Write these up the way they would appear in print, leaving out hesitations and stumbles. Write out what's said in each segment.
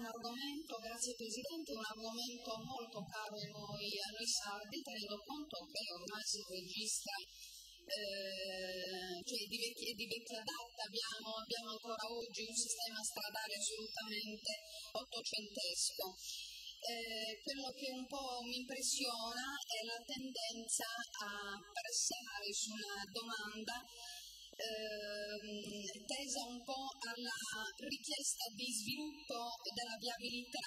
un argomento, grazie Presidente, un argomento molto caro a noi sardi, tenendo conto che ormai si registra di vecchia data, abbiamo ancora oggi un sistema stradale assolutamente ottocentesco. Quello che un po' mi impressiona è la tendenza a pressare sulla domanda tesa un po' alla richiesta di sviluppo della viabilità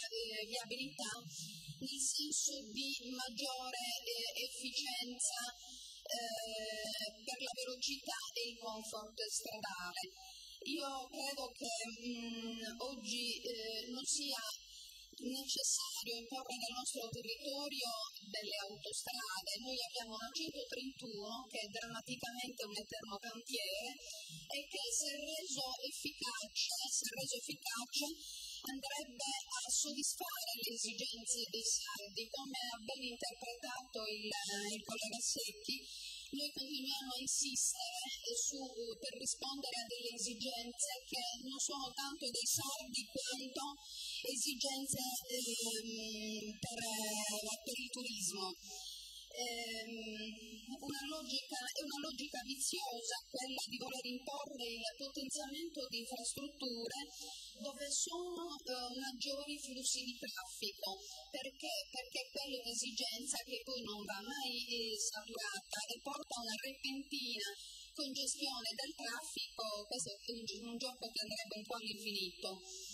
nel senso di maggiore efficienza per la velocità e il comfort stradale. Io credo che oggi non sia necessario imporre nel nostro territorio delle autostrade. Noi abbiamo una 131 che è drammaticamente un eterno cantiere e che se reso efficace andrebbe a soddisfare le esigenze dei sardi. Come ha ben interpretato il collega Secchi, noi continuiamo a insistere per rispondere a delle esigenze che non sono tanto dei sardi quanto esigenze per il turismo. È una logica viziosa quella di voler imporre il potenziamento di infrastrutture dove sono maggiori flussi di traffico. Perché? Perché quella è un'esigenza che poi non va mai saturata e porta a una repentina congestione del traffico. Questo è un gioco che andrebbe un po' all'infinito.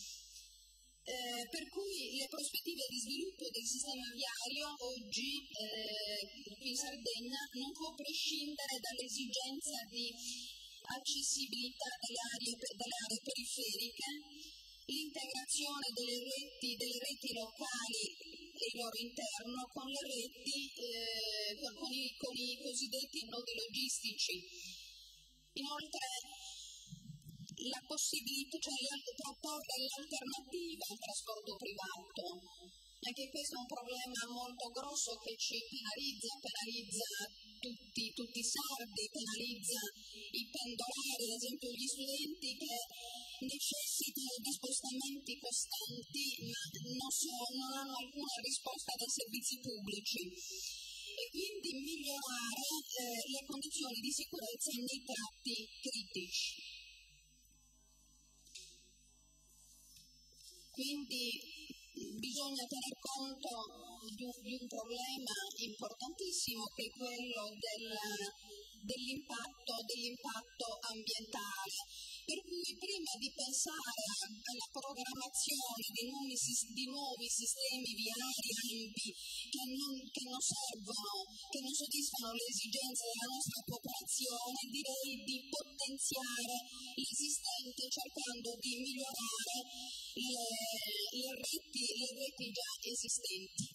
Per cui le prospettive di sviluppo del sistema viario oggi qui in Sardegna non può prescindere dall'esigenza di accessibilità delle aree periferiche, l'integrazione delle reti locali e il loro interno con le reti con i cosiddetti nodi logistici. Inoltre la possibilità, proporre l'alternativa al trasporto privato. Anche questo è un problema molto grosso che ci penalizza tutti i sardi, penalizza i pendolari, ad esempio gli studenti che necessitano di spostamenti costanti ma non hanno alcuna risposta dai servizi pubblici. E quindi migliorare le condizioni di sicurezza nei tratti critici. Quindi bisogna tener conto di un problema importantissimo che è quello dell'impatto ambientale. Per cui prima di pensare alla programmazione di nuovi sistemi viari ampi che non servono, che non soddisfano le esigenze della nostra popolazione, direi di potenziare l'esistente cercando di migliorare le reti già esistenti.